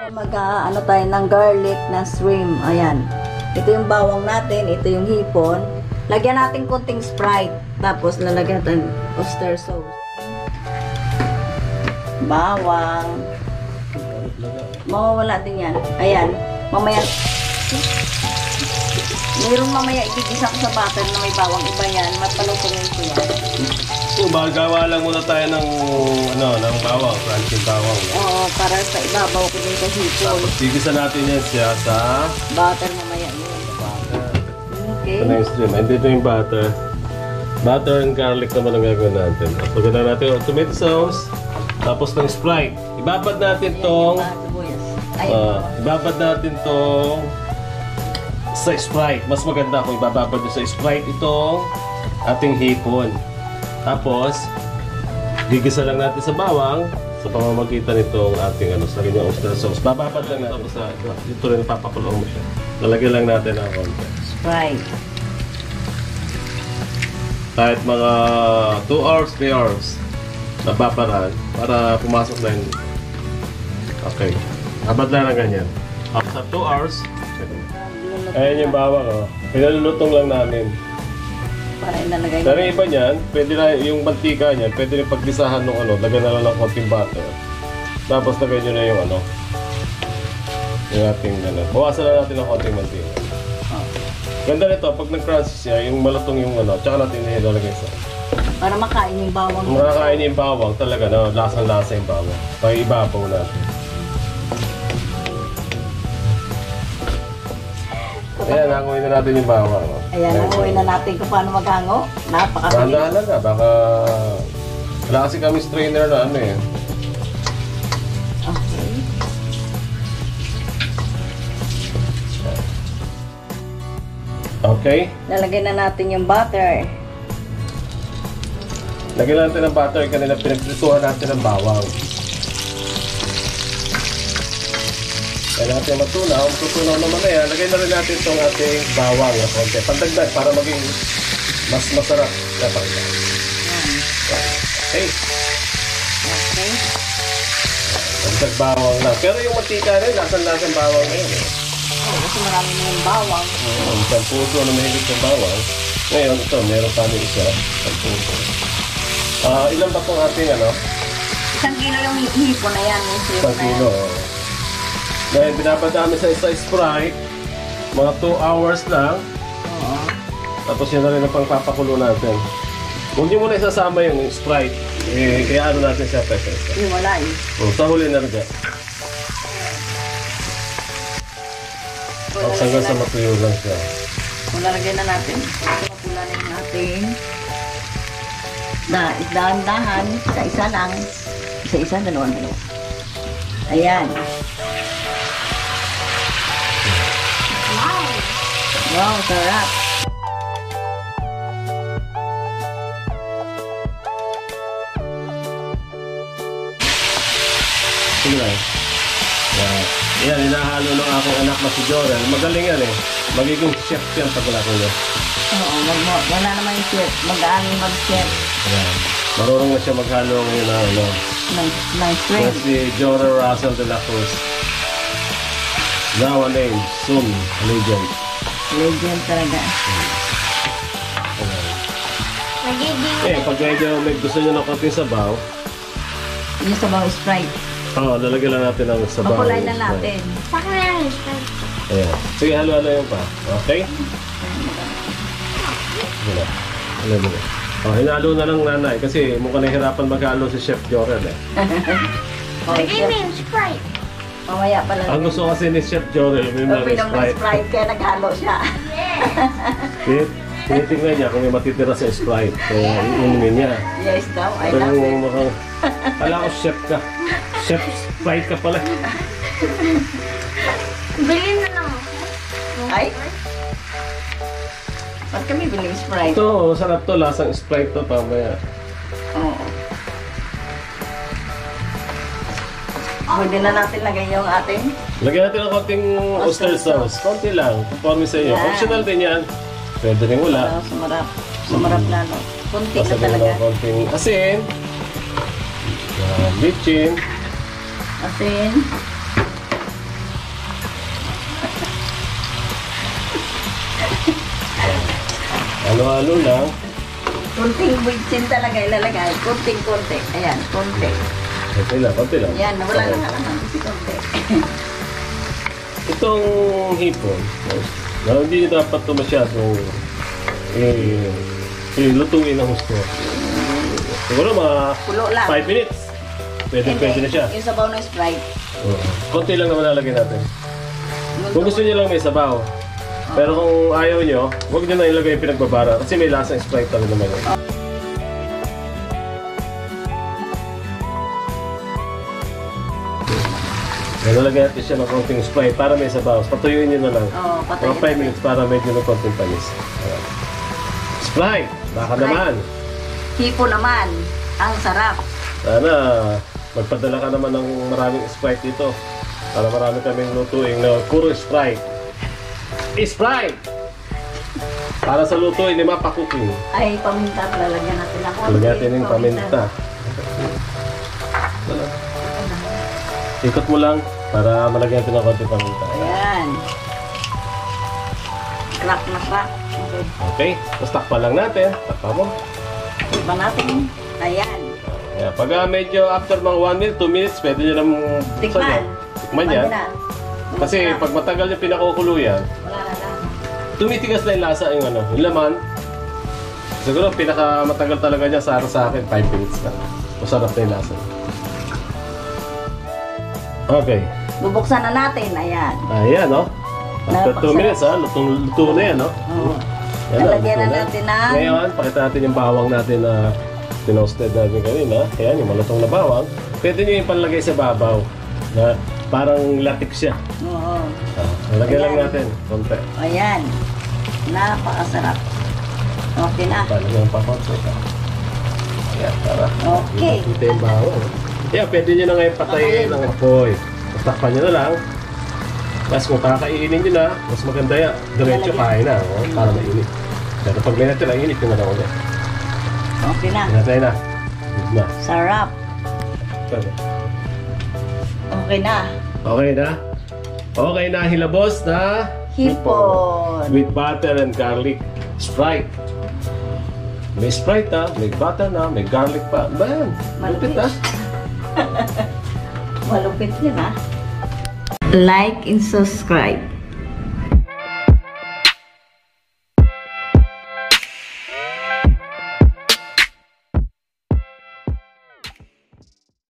Ano tayo ng garlic na shrimp. Ayan. Ito yung bawang natin. Ito yung hipon. Lagyan natin konting Sprite. Tapos lalagyan natin oyster sauce. Bawang. Mawawala din yan. Ayan. Mamaya. Mayroong mamaya igigisa ko sa butter na may bawang. Iba yan. Mapalutungin ko yan. Gawa lang muna tayo ng ng bawang, crunchy bawang. Oo, para sa ibabaw ko din sa hipon. Tapos gigisa natin yan siya sa Butter mamaya yun. Okay. ito na yung stream. And dito yung butter. Butter and garlic naman ang gagawin natin. Pagkita natin yung tomato sauce, tapos ng Sprite. Ibabad natin tong ibabad natin tong sa Sprite. Mas maganda kung ibababad nyo sa Sprite itong ating hipon. Tapos, gigisa lang natin sa bawang sa pamamagitan nitong ating sa kanyang oyster sauce. Bababad lang natin sa ito rin papakulong mo siya. Lalagyan lang natin ng konti. Sprite. Kahit mga 2 hours, 3 hours na babaran para pumasok na yung okay. Babad lang na ganyan. After 2 hours, ayan yung bawang. Pinalulutong lang namin. Para inalagay Pero iba niyan, pwede na yung mantika niyan, pwede rin pagdisahan ng lagyan na lang ng konting butter. Tapos lagyan nyo na yung yung ating bawasan na natin ng konting mantika. Ganda nito, pag nag-crunch siya, yung malutong yung tsaka natin nilalagay sa. para makain yung bawang. Makakain yung bawang talaga, lasang-lasa yung bawang. Pag-ibabaw natin. Ayan, hanguin na natin yung bawang. Ayan, hanguin na natin kung paano maghango. Napakabilis. Dahan-dahan na, baka wala kasi kami strainer na Okay. Okay? Lalagay na natin yung butter. Lagyan natin ng butter, kanina pinagprituhan natin ng bawang. Kaya natin matunaw, tutunaw naman na yan. Lagyan na rin natin itong ating bawang na konti. Pandagdag para maging mas masarap na pagka. Okay. Okay. Pandagdag bawang na. Pero yung mantika rin, lasan-lasan bawang na yun. Oh, kasi marami na yung bawang. Isang puso na mahigit ng bawang. Ngayon, ito, meron pa rin isa. Isang puso. Ilan ba itong ating 1 kilo yung hipo na yan. Isang kilo. Dahil binapadami sa isa Sprite, mga 2 hours lang. Oo. Tapos yan na rin ang pangpapakulo natin. Huwag nyo muna isasama yung Sprite. Kaya ano natin siya pesa. Yung wala eh. Sa huli na rin. Tapos hanggang sa matuyo lang siya. Kung lalagay na natin, mapulanin natin. Dahan-dahan, isa-isa lang. Isa-isa, dalawa. Ayan. Wow, sarap. Sige lang. Yan, hinahalo ng aking anak na si Jorel. Magaling yan eh. Magiging chef yan pag wala ko niya. Oo, wala naman yung chef. Mag-aani mag-chef. Ayan. Marunong na siya maghalo ngayon na ng shrimp. Si Jorel Russell de la Cruz. Now a name, soon a legend. Legend talaga. Pag medyo may gusto nyo ng konting sabaw, Yung sabaw Sprite. lalagyan lang natin ng sabaw. Makulay na natin. Saka na yung Sprite. Ayan. Sige, halo-halo yun pa. Okay? Halo. Halo. Hinalo na lang nanay kasi mukhang nahihirapan maghalo si Chef Jorel eh. Lagay mo yung Sprite. Mamaya pala. Ang gusto kasi ni Chef Jorel, may mga Pinong ng Sprite. Sprite kaya naghalo siya. Tinitingnan niya kung may matitira sa Sprite. Kaya inumin niya. Yes daw, I Pero love it. mukhang, kala ko chef ka. Chef Sprite ka pala. Bilhin na lang ako. Ay? Ba't kami biling Sprite? Ito, sarap to. Lasang Sprite to pamaya. Oo. Pwede na natin lagay yung ating Lagyan natin ng konting oyster sauce. Konti lang. Conforme sa inyo. Yan. Optional din yan. Pwede rin wala. sumarap. Sumarap lalo. Kunti na Pasagyan talaga. ng konting asin. Bitchin. Asin. Halo-halo lang. Kunting bitsin talaga ilalagay. Kunting-kunti. Ayan, kunti. Konti lang. Ayan, wala na halaman. Kasi kunti. Itong hipon, hindi dapat ito masyadong lutuin ng gusto. Siguro mga Kulo lang. 5 minutes. Pwede na siya. Yung sabaw ng Sprite. Konti lang naman lalagyan natin. Kung gusto niyo lang may sabaw. Pero kung ayaw nyo, huwag nyo na ilagay yung pinagbabara kasi may lasang Sprite talaga naman yun. Nalagyan natin siya ng konting Sprite para may sabaw. Patuyuin nyo na lang. Oo, patayin Mga 5 minutes para medyo ng konting panis. Ayan. Sprite! Baka Sprite. naman. Hipo naman. Ang sarap. Sana magpadala ka naman ng maraming Sprite dito. Para marami kaming lutuing na puro Sprite. Sprite! Para sa lutuin ni Mapa Cooking. Ay, paminta. Lalagyan natin ng konti. Lagyan natin yung paminta. Ikot mo lang para malagyan natin ng konti paminta. Ayan. Crack na crack. Okay. Okay, tapos takpan lang natin. Takpan mo. Iba natin. Ayan. Yeah, pag medyo after mga 1 minute, 2 minutes, pwede nyo nang Tikman. Tikman yan. na. Kasi pag matagal yung pinakukulo yan, Wala na lang. tumitigas na yung lasa yung yung laman. Siguro pinakamatagal talaga niya sa akin, 5 minutes na. Masarap na yung lasa. Okay. Bubuksan na natin. Ayan. Ayan, no? After 2 minutes, luto na yan, no? Oo. Yan, Lalagyan na luto natin ng... Ngayon, pakita natin yung bawang natin na tinosted natin kanina. Ayan, yung malutong na bawang. Pwede nyo yung panlagay sa babaw na parang latik siya. Oo. Lagyan lang Ayan. natin, konti. Ayan. Napakasarap. Okay na. Palagyan pa konti. Ayan, para Okay. kita yung bawang. Ayan, pwede nyo na ngayon patayin ng apoy. Tapos takpan nyo na lang. Tapos kung kakainin nyo na, mas maganda yan. Diretso kain na, para mainit. Pero pag may natin, init nyo na lang ulit. Okay na. Pinatay na. Good na. Sarap. Pwede. Okay na. Okay na? Okay na, hilabos na Hipon. with butter and garlic Sprite. May Sprite na, may butter na, may garlic pa. Man, malupit Malupit. na. Malupit yun, ha? Like and subscribe.